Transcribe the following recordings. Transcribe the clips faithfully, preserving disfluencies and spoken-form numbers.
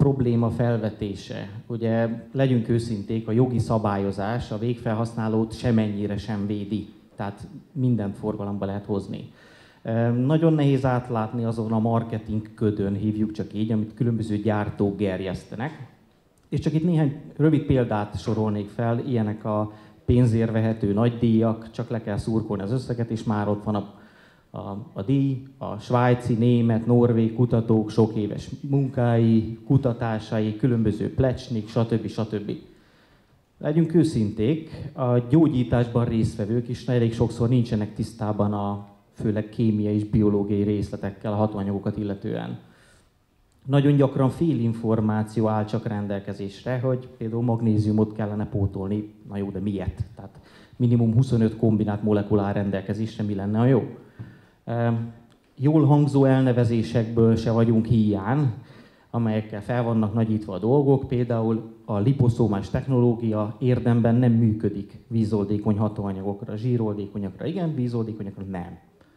probléma felvetése. Ugye legyünk őszinték, a jogi szabályozás a végfelhasználót semennyire sem védi. Tehát mindent forgalomba lehet hozni. Nagyon nehéz átlátni azon a marketing ködön, hívjuk csak így, amit különböző gyártók gerjesztenek. És csak itt néhány rövid példát sorolnék fel, ilyenek a pénzért vehető nagydíjak, csak le kell szurkolni az összeget, és már ott van a, a, a díj, a svájci, német, norvég kutatók sok éves munkái, kutatásai, különböző plecsnik, stb. stb. Legyünk őszinték, a gyógyításban résztvevők is elég sokszor nincsenek tisztában a főleg kémiai és biológiai részletekkel a hatóanyagokat illetően. Nagyon gyakran félinformáció áll csak rendelkezésre, hogy például magnéziumot kellene pótolni. Na jó, de miért? Tehát minimum huszonöt kombinált molekula áll rendelkezésre, mi lenne a jó? Jól hangzó elnevezésekből se vagyunk híján, amelyekkel fel vannak nagyítva a dolgok, például a liposzómás technológia érdemben nem működik vízoldékony hatóanyagokra, zsíroldékonyakra igen, vízoldékonyakra nem.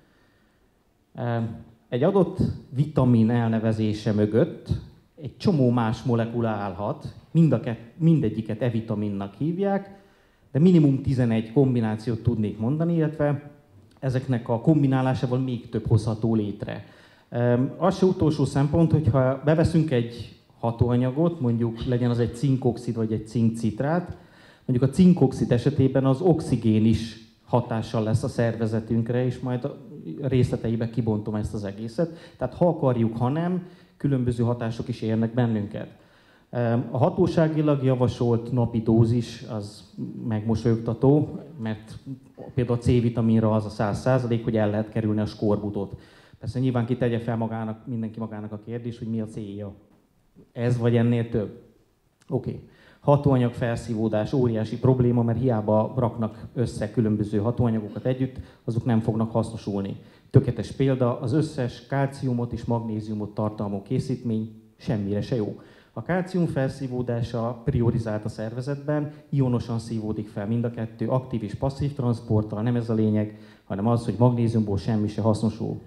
Egy adott vitamin elnevezése mögött egy csomó más molekula állhat, mind a kett, mindegyiket E-vitaminnak hívják, de minimum tizenegy kombinációt tudnék mondani, illetve ezeknek a kombinálásával még több hozható létre. Az se utolsó szempont, hogyha beveszünk egy hatóanyagot, mondjuk legyen az egy cinkoxid vagy egy cinkcitrát, mondjuk a cinkoxid esetében az oxigén is hatással lesz a szervezetünkre, és majd a részleteibe kibontom ezt az egészet. Tehát ha akarjuk, ha nem, különböző hatások is érnek bennünket. A hatóságilag javasolt napi dózis az megmosolyogtató, mert például a C-vitaminra az a száz százalék, hogy el lehet kerülni a skorbutot. Persze nyilván ki tegye fel magának, mindenki magának a kérdés, hogy mi a célja. Ez vagy ennél több? Oké. Okay. Hatóanyag felszívódás óriási probléma, mert hiába raknak össze különböző hatóanyagokat együtt, azok nem fognak hasznosulni. Tökéletes példa, az összes kálciumot és magnéziumot tartalmazó készítmény semmire se jó. A kálcium felszívódása priorizált a szervezetben, ionosan szívódik fel mind a kettő, aktív és passzív transzporttal, nem ez a lényeg, hanem az, hogy magnéziumból semmi se hasznosul.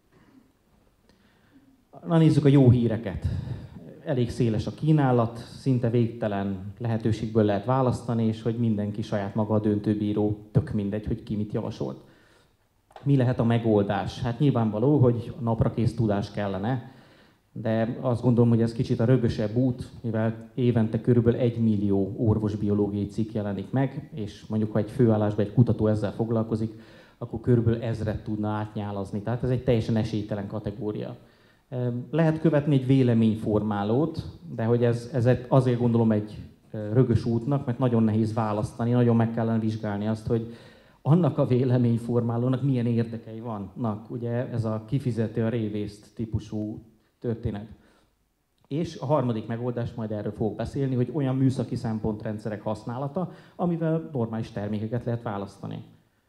Na nézzük a jó híreket. Elég széles a kínálat, szinte végtelen lehetőségből lehet választani, és hogy mindenki saját maga a döntőbíró, tök mindegy, hogy ki mit javasolt. Mi lehet a megoldás? Hát nyilvánvaló, hogy naprakész tudás kellene, de azt gondolom, hogy ez kicsit a rögösebb út, mivel évente körülbelül egy millió orvosbiológiai cikk jelenik meg, és mondjuk, ha egy főállásban egy kutató ezzel foglalkozik, akkor körülbelül ezret tudna átnyálazni. Tehát ez egy teljesen esélytelen kategória. Lehet követni egy véleményformálót, de hogy ez, ez azért gondolom egy rögös útnak, mert nagyon nehéz választani, nagyon meg kellene vizsgálni azt, hogy annak a véleményformálónak milyen érdekei vannak. Ugye ez a kifizeti a révészt típusú történet. És a harmadik megoldás, majd erről fogok beszélni, hogy olyan műszaki szempontrendszerek használata, amivel normális termékeket lehet választani.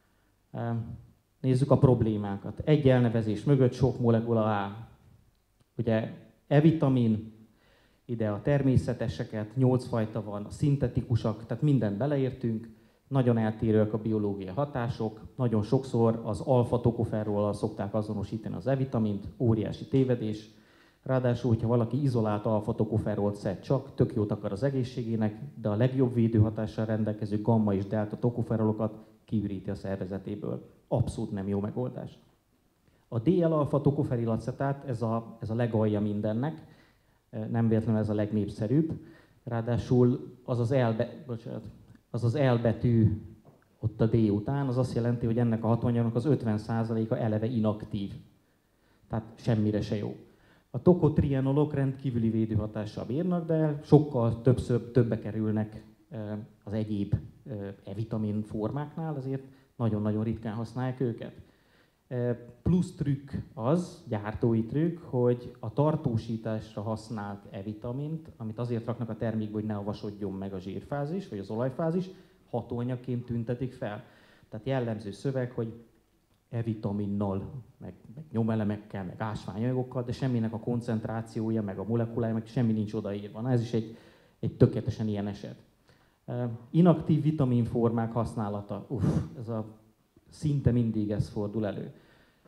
Nézzük a problémákat. Egy elnevezés mögött sok molekula áll. Ugye E-vitamin, ide a természeteseket, nyolc fajta van, a szintetikusak, tehát mindent beleértünk, nagyon eltérőek a biológiai hatások, nagyon sokszor az alfa-tokoferrollal szokták azonosítani az E-vitamint, óriási tévedés. Ráadásul, hogyha valaki izolált alfa-tokoferrolt szed csak, tök jót akar az egészségének, de a legjobb védőhatással rendelkező gamma és delta tokoferrolokat kiüríti a szervezetéből. Abszolút nem jó megoldás. A dé el-alfa-tokoferil-acetát, ez a, ez a legalja mindennek, nem véletlenül ez a legnépszerűbb. Ráadásul az az, elbe, bocsánat, az az elbetű ott a D után, az azt jelenti, hogy ennek a hatóanyagnak az ötven százaléka eleve inaktív. Tehát semmire se jó. A tokotrienolok rendkívüli védőhatással bírnak, de sokkal többször többe kerülnek az egyéb E-vitamin formáknál, ezért nagyon-nagyon ritkán használják őket. Plusz trükk az, gyártói trükk, hogy a tartósításra használt E-vitamint, amit azért raknak a termékbe, hogy ne avasodjon meg a zsírfázis, vagy az olajfázis, hatóanyagként tüntetik fel. Tehát jellemző szöveg, hogy E-vitaminnal, meg, meg nyomelemekkel, meg ásványanyagokkal, de semminek a koncentrációja, meg a molekulája, meg semmi nincs odaírva. Na, ez is egy, egy tökéletesen ilyen eset. Inaktív vitaminformák használata, uff, ez a szinte mindig ez fordul elő.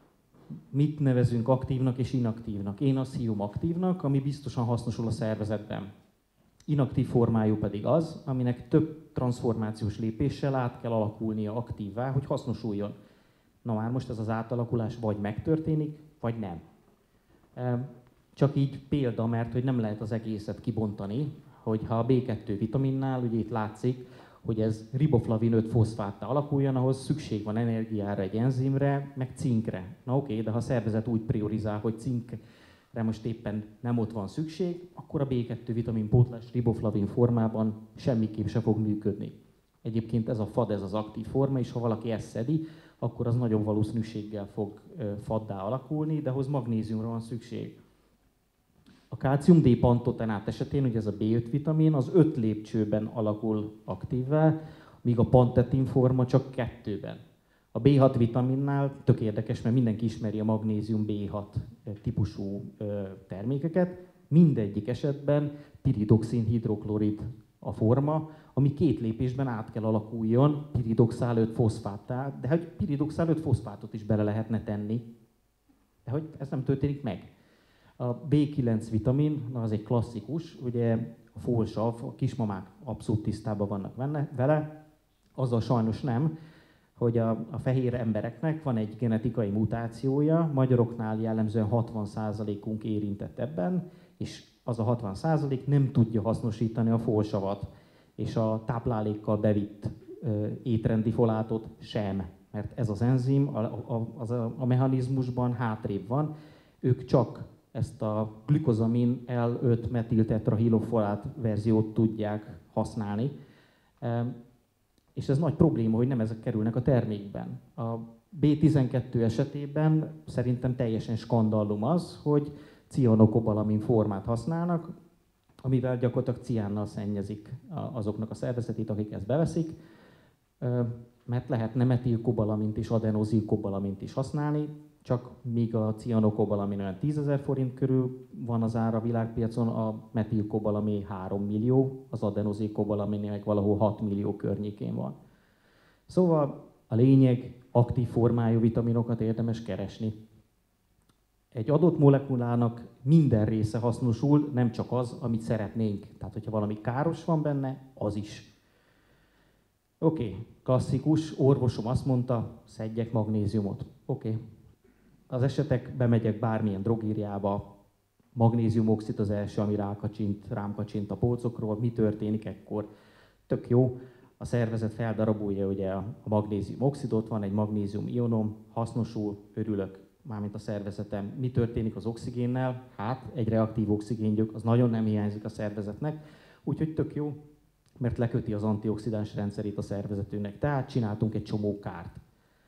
mit nevezünk aktívnak és inaktívnak. Én azt hívom aktívnak, ami biztosan hasznosul a szervezetben. Inaktív formájú pedig az, aminek több transformációs lépéssel át kell alakulnia aktívvá, hogy hasznosuljon. Na már most ez az átalakulás vagy megtörténik, vagy nem. Csak így példa, mert hogy nem lehet az egészet kibontani, hogyha a bé kettő vitaminnál, ugye itt látszik, hogy ez riboflavin öt foszfáttá alakuljon, ahhoz szükség van energiára, egy enzimre, meg cinkre. Na oké, de ha a szervezet úgy priorizál, hogy cinkre most éppen nem ott van szükség, akkor a bé kettő vitamin pótlás riboflavin formában semmiképp se fog működni. Egyébként ez a fad, ez az aktív forma, és ha valaki ezt szedi, akkor az nagyobb valószínűséggel fog faddá alakulni, de ahhoz magnéziumra van szükség. A kálcium D-pantotenát esetén, ugye ez a bé öt vitamin, az öt lépcsőben alakul aktívvá, míg a pantetin forma csak kettőben. A bé hat vitaminnál tök érdekes, mert mindenki ismeri a magnézium bé hat típusú termékeket. Mindegyik esetben piridoxin hidroklorid a forma, ami két lépésben át kell alakuljon piridoxál öt foszfáttá, de hogy piridoxál öt foszfátot is bele lehetne tenni, de hogy ez nem történik meg. A bé kilenc vitamin, na az egy klasszikus, ugye a folsav, a kismamák abszolút tisztában vannak vele, azzal sajnos nem, hogy a, a fehér embereknek van egy genetikai mutációja, magyaroknál jellemzően hatvan százalékunk érintett ebben, és az a hatvan százalék nem tudja hasznosítani a folsavat, és a táplálékkal bevitt ö, étrendi folátot sem, mert ez az enzim a, a, az a, a mechanizmusban hátrébb van, ők csak ezt a glükozamin L öt metiltetrahilofolát verziót tudják használni. És ez nagy probléma, hogy nem ezek kerülnek a termékben. A bé tizenkettő esetében szerintem teljesen skandallum az, hogy cianokobalamin formát használnak, amivel gyakorlatilag ciánnal szennyezik azoknak a szervezetét, akik ezt beveszik, mert lehetne metilkobalamint és adenozilkobalamint is használni, csak míg a cianokobalamin olyan tízezer forint körül van az ára a világpiacon, a metilkobalamin három millió, az adenozilkobalamin meg valahol hat millió környékén van. Szóval a lényeg, aktív formájú vitaminokat érdemes keresni. Egy adott molekulának minden része hasznosul, nem csak az, amit szeretnénk. Tehát, hogyha valami káros van benne, az is. Oké, okay. Klasszikus, orvosom azt mondta, szedjek magnéziumot. Oké. Okay. Az esetek, bemegyek bármilyen drogériába, magnéziumoxid az első, ami rákacsint, rám kacsint a polcokról, mi történik ekkor? Tök jó, a szervezet feldarabolja ugye a magnéziumoxidot, van egy magnézium ionom, hasznosul, örülök, mármint a szervezetem. Mi történik az oxigénnel? Hát egy reaktív oxigéngyök, az nagyon nem hiányzik a szervezetnek, úgyhogy tök jó, mert leköti az antioxidáns rendszerét a szervezetünknek. Tehát csináltunk egy csomó kárt.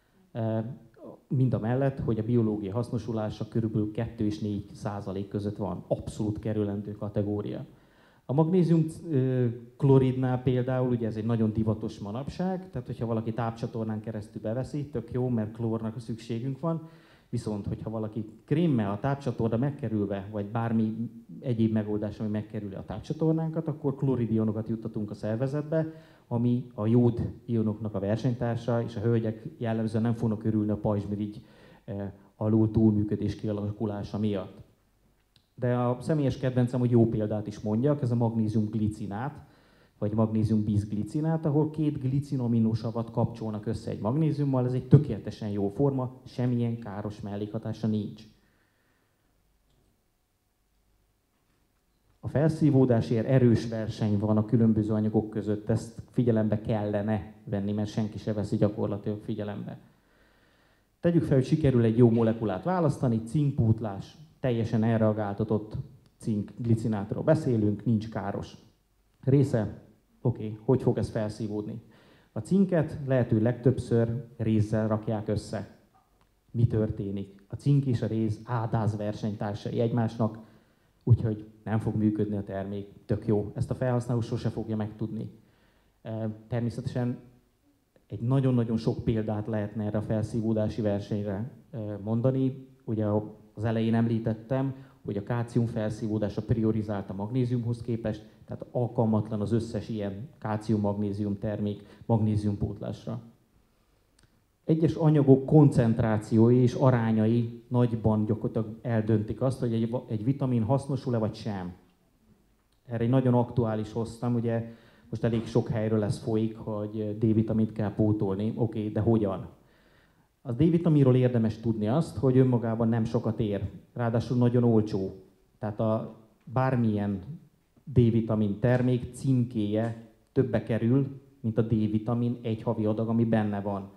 Mind a mellett, hogy a biológia hasznosulása körülbelül kettő és négy százalék között van. Abszolút kerülendő kategória. A magnézium kloridnál például, ugye ez egy nagyon divatos manapság, tehát hogyha valaki tápcsatornán keresztül beveszi, tök jó, mert klórnak a szükségünk van, viszont hogyha valaki krémmel a tápcsatorna megkerülve, vagy bármi egyéb megoldás, ami megkerüli a tápcsatornánkat, akkor kloridionokat juttatunk a szervezetbe, ami a jód ionoknak a versenytársa, és a hölgyek jellemzően nem fognak örülni a pajzsmirigy eh, alul túlműködés kialakulása miatt. De a személyes kedvencem, hogy jó példát is mondjak, ez a magnézium glicinát, vagy magnézium bizglicinát, ahol két glicinaminosavat kapcsolnak össze egy magnéziummal, ez egy tökéletesen jó forma, semmilyen káros mellékhatása nincs. A felszívódásért erős verseny van a különböző anyagok között, ezt figyelembe kellene venni, mert senki se veszi gyakorlatilag figyelembe. Tegyük fel, hogy sikerül egy jó molekulát választani, cinkpótlás, teljesen elreagáltatott cinkglicinátról beszélünk, nincs káros része. Oké, okay, hogy fog ez felszívódni? A cinket lehető legtöbbször rézzel rakják össze. Mi történik? A cink és a réz ádáz versenytársai egymásnak, úgyhogy nem fog működni a termék. Tök jó. Ezt a felhasználó sose fogja megtudni. Természetesen egy nagyon-nagyon sok példát lehetne erre a felszívódási versenyre mondani. Ugye az elején említettem, hogy a kálcium felszívódása priorizált a magnéziumhoz képest, tehát alkalmatlan az összes ilyen kálcium-magnézium termék magnéziumpótlásra. egyes anyagok koncentrációi és arányai nagyban gyakorlatilag eldöntik azt, hogy egy, egy vitamin hasznosul-e vagy sem. Erre egy nagyon aktuális hoztam, ugye most elég sok helyről ez folyik, hogy D-vitamint kell pótolni, oké, okay, de hogyan? A D-vitaminról érdemes tudni azt, hogy önmagában nem sokat ér, ráadásul nagyon olcsó. Tehát a bármilyen D-vitamin termék címkéje többe kerül, mint a D-vitamin egy havi adag, ami benne van.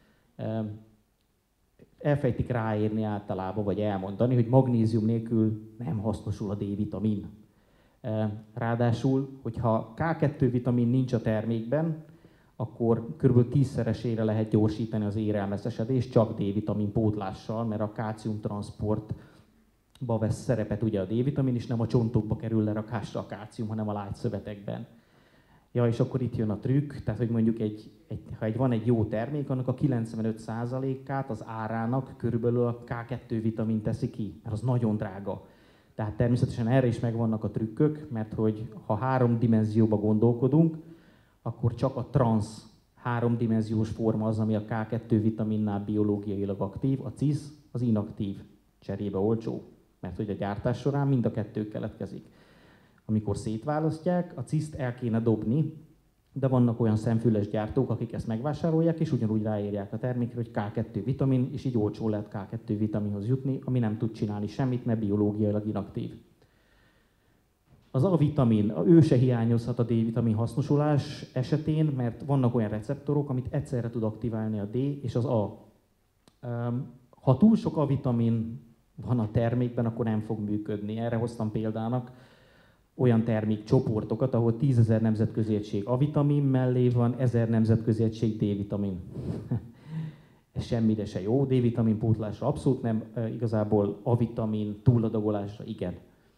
Elfejtik ráírni általában, vagy elmondani, hogy magnézium nélkül nem hasznosul a D-vitamin. Ráadásul, hogyha ká kettő vitamin nincs a termékben, akkor kb. tízszeresére lehet gyorsítani az érelmeszesedést csak D-vitamin pótlással, mert a kálcium transportba vesz szerepet ugye a D-vitamin, és nem a csontokba kerül lerakásra a kálcium, hanem a lágyszövetekben. Ja, és akkor itt jön a trükk, tehát hogy mondjuk egy, egy, ha egy, van egy jó termék, annak a kilencvenöt százalékát az árának körülbelül a ká kettő vitamin teszi ki, mert az nagyon drága. Tehát természetesen erre is megvannak a trükkök, mert hogy ha három dimenzióba gondolkodunk, akkor csak a transz háromdimenziós forma az, ami a ká kettő vitaminnál biológiailag aktív, a cé i es az inaktív, cserébe olcsó, mert hogy a gyártás során mind a kettő keletkezik. Amikor szétválasztják, a cé i es-t el kéne dobni, de vannak olyan szemfüles gyártók, akik ezt megvásárolják, és ugyanúgy ráírják a termékre, hogy ká kettő vitamin, és így olcsó lehet ká kettő vitaminhoz jutni, ami nem tud csinálni semmit, mert biológiailag inaktív. Az A-vitamin, ő se hiányozhat a D-vitamin hasznosulás esetén, mert vannak olyan receptorok, amit egyszerre tud aktiválni a D és az A. Ha túl sok A-vitamin van a termékben, akkor nem fog működni. Erre hoztam példának olyan termékcsoportokat, ahol tízezer nemzetközi egység A-vitamin mellé van, ezer nemzetközi egység D-vitamin. Ez semmire se jó, D-vitamin pótlásra abszolút nem, igazából A-vitamin túladagolásra igen.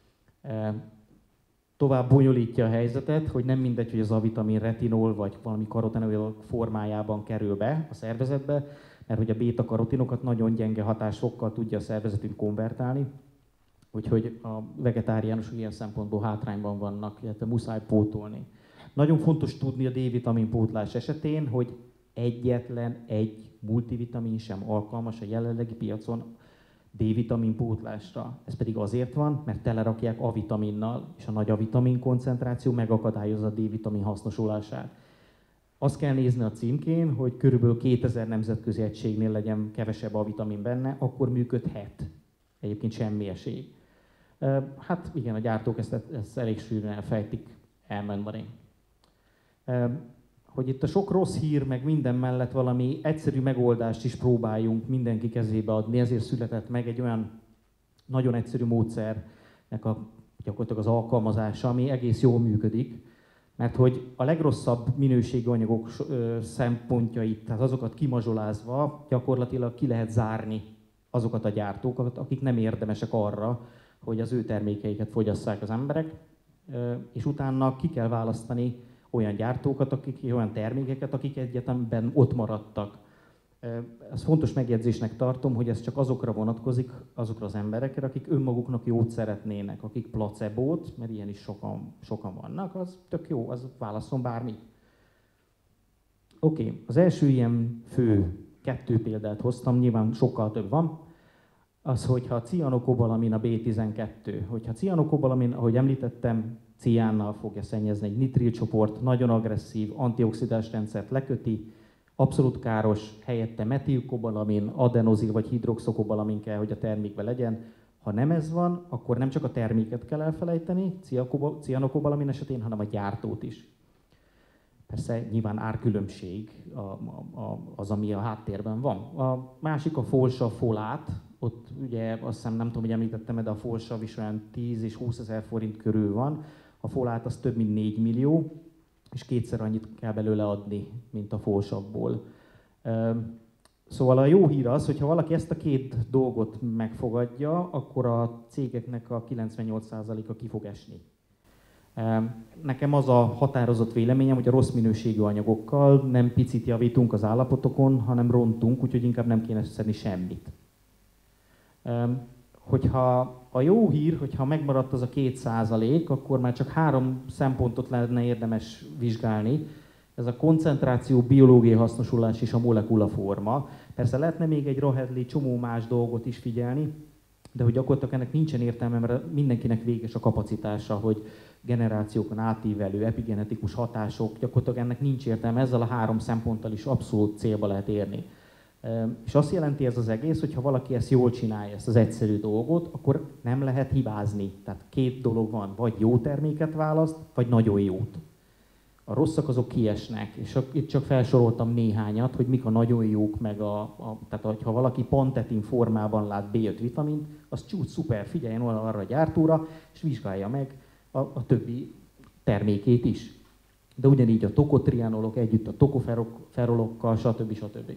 Tovább bonyolítja a helyzetet, hogy nem mindegy, hogy az A-vitamin retinol vagy valami karotenoid formájában kerül be a szervezetbe, mert hogy a béta-karotinokat nagyon gyenge hatásfokkal tudja a szervezetünk konvertálni, úgyhogy a vegetáriánusok ilyen szempontból hátrányban vannak, illetve muszáj pótolni. Nagyon fontos tudni a D-vitamin pótlás esetén, hogy egyetlen egy multivitamin sem alkalmas a jelenlegi piacon D-vitamin pótlásra. Ez pedig azért van, mert telerakják A-vitaminnal, és a nagy A-vitamin koncentráció megakadályozza a D-vitamin hasznosulását. Azt kell nézni a címkén, hogy körülbelül kétezer nemzetközi egységnél legyen kevesebb A-vitamin benne, akkor működhet. Egyébként semmi esély. Hát igen, a gyártók ezt, ezt elég sűrűn elfejtik elmondani. Hogy itt a sok rossz hír, meg minden mellett valami egyszerű megoldást is próbáljunk mindenki kezébe adni, ezért született meg egy olyan nagyon egyszerű módszernek a, gyakorlatilag az alkalmazása, ami egész jól működik, mert hogy a legrosszabb minőségű anyagok szempontjait, tehát azokat kimazsolázva gyakorlatilag ki lehet zárni azokat a gyártókat, akik nem érdemesek arra, hogy az ő termékeiket fogyasszák az emberek, és utána ki kell választani olyan gyártókat, akik, olyan termékeket, akik egyetemben ott maradtak. Ez fontos megjegyzésnek tartom, hogy ez csak azokra vonatkozik, azokra az emberekre, akik önmaguknak jót szeretnének, akik placebót, mert ilyen is sokan, sokan vannak, az tök jó, az válasszon bármit. Oké, okay. Az első ilyen fő kettő példát hoztam, nyilván sokkal több van, az, hogyha a cianokobalamin a bé tizenkettő, hogyha cianokobalamin, ahogy említettem, ciánnal fogja szennyezni egy nitrilcsoport, nagyon agresszív, antioxidáns rendszert leköti, abszolút káros, helyette metilkobalamin, adenozil vagy hidroxokobalamin kell, hogy a termékben legyen. Ha nem ez van, akkor nem csak a terméket kell elfelejteni, cianokobalamin esetén, hanem a gyártót is. Persze nyilván árkülönbség a, a, az, ami a háttérben van. A másik a folsa folát, ott ugye azt hiszem, nem tudom, hogy említettem, de a folsav is olyan tíz és húszezer forint körül van. A folát az több mint négy millió, és kétszer annyit kell belőle adni, mint a folsavból. Szóval a jó hír az, hogy ha valaki ezt a két dolgot megfogadja, akkor a cégeknek a kilencvennyolc százaléka ki fog esni. Nekem az a határozott véleményem, hogy a rossz minőségű anyagokkal nem picit javítunk az állapotokon, hanem rontunk, úgyhogy inkább nem kéne szedni semmit. Hogyha a jó hír, hogyha megmaradt az a két százalék, akkor már csak három szempontot lenne érdemes vizsgálni. Ez a koncentráció, biológiai hasznosulás és a molekula forma. Persze lehetne még egy Rahedli csomó más dolgot is figyelni, de hogy gyakorlatilag ennek nincsen értelme, mert mindenkinek véges a kapacitása, hogy generációkon átívelő epigenetikus hatások, gyakorlatilag ennek nincs értelme, ezzel a három szemponttal is abszolút célba lehet érni. És azt jelenti ez az egész, hogy ha valaki ezt jól csinálja, ezt az egyszerű dolgot, akkor nem lehet hibázni. Tehát két dolog van, vagy jó terméket választ, vagy nagyon jót. A rosszak azok kiesnek, és itt csak felsoroltam néhányat, hogy mik a nagyon jók, meg a, a tehát ha valaki pantetin formában lát bé öt vitamint, az csúcs, szuper, figyeljen oda arra a gyártóra, és vizsgálja meg a, a többi termékét is. De ugyanígy a tokotrianolok együtt a tokoferolokkal, stb. stb.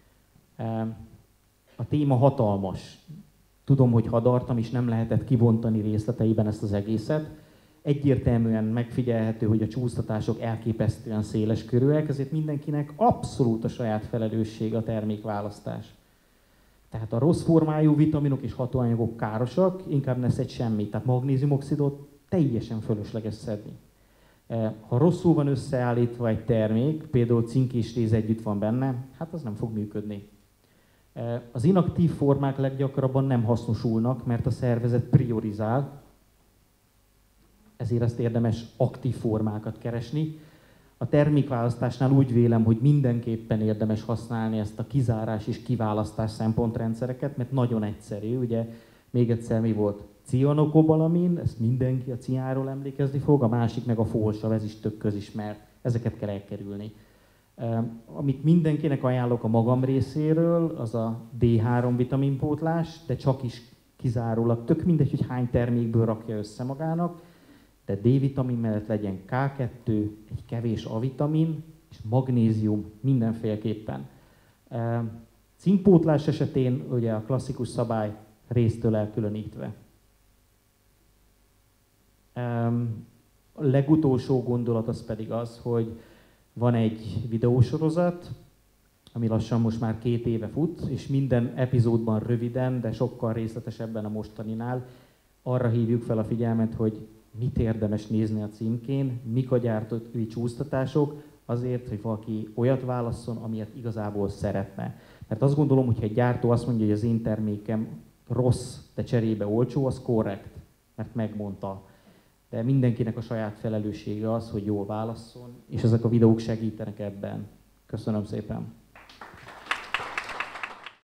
A téma hatalmas. Tudom, hogy hadartam, és nem lehetett kibontani részleteiben ezt az egészet. Egyértelműen megfigyelhető, hogy a csúsztatások elképesztően széles körűek, ezért mindenkinek abszolút a saját felelősség a termékválasztás. Tehát a rossz formájú vitaminok és hatóanyagok károsak, inkább ne szedj semmit. Tehát magnéziumoxidot teljesen fölösleges szedni. Ha rosszul van összeállítva egy termék, például cink és réz együtt van benne, hát az nem fog működni. Az inaktív formák leggyakrabban nem hasznosulnak, mert a szervezet priorizál, ezért ezt érdemes aktív formákat keresni. A termékválasztásnál úgy vélem, hogy mindenképpen érdemes használni ezt a kizárás és kiválasztás szempontrendszereket, mert nagyon egyszerű. Ugye még egyszer mi volt? Cianokobalamin, ezt mindenki a ciánról emlékezni fog, a másik meg a fósav, ez is tök közismert. Ezeket kell elkerülni. Amit mindenkinek ajánlok a magam részéről, az a dé három vitaminpótlás, de csak is kizárólag, tök mindegy, hogy hány termékből rakja össze magának, de D-vitamin mellett legyen ká kettő, egy kevés A-vitamin, és magnézium mindenféleképpen. Cinkpótlás esetén ugye a klasszikus szabály résztől elkülönítve. A legutolsó gondolat az pedig az, hogy van egy videósorozat, ami lassan most már két éve fut, és minden epizódban röviden, de sokkal részletesebben a mostaninál arra hívjuk fel a figyelmet, hogy mit érdemes nézni a címkén, mik a gyártói csúsztatások, azért, hogy valaki olyat válasszon, amilyet igazából szeretne. Mert azt gondolom, hogy ha egy gyártó azt mondja, hogy az én termékem rossz, de cserébe olcsó, az korrekt, mert megmondta. De mindenkinek a saját felelőssége az, hogy jól válasszon, és ezek a videók segítenek ebben. Köszönöm szépen!